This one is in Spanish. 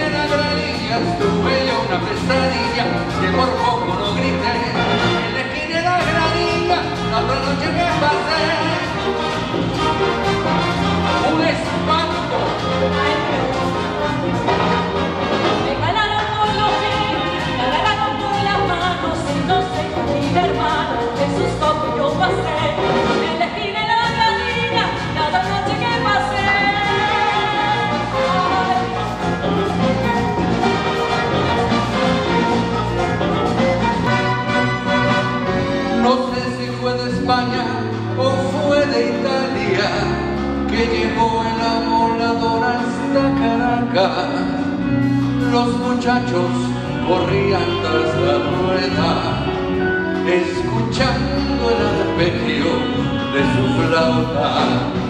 la granilla tuve yo una pesadilla que por poco no grité. En la esquina de la granilla, la otra noche que pasé, un espanto. Me jalaron por los pies, me agarraron por las manos y no sé con mi hermano qué susto que yo pasé. En la esquina de la granilla, la otra noche que pasé. No sé si fue de España o fue de Italia que llegó el amolador hasta Caracas. Los muchachos corrían tras la rueda, escuchando el arpegio de su flauta.